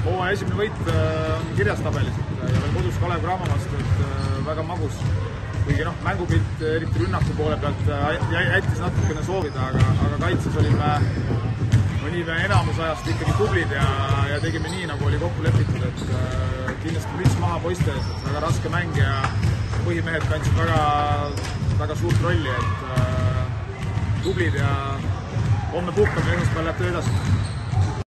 hooaja esimene võit on kirjas tabelis ja veel kodus Kalev Cramo vastu, et väga magus. Kuigi mängupilt eriti rünnaku poole pealt jättis natukene soovida, aga kaitses olime enamus ajast ikkagi tublid ja tegime nii, nagu oli kokku lepitud, et kindlasti müts maha poiste ees, et väga raske mäng ja põhimehed kandsid väga suurt rolli, et tublid ja homme puhkame, esmaspäeval läheb töö edasi.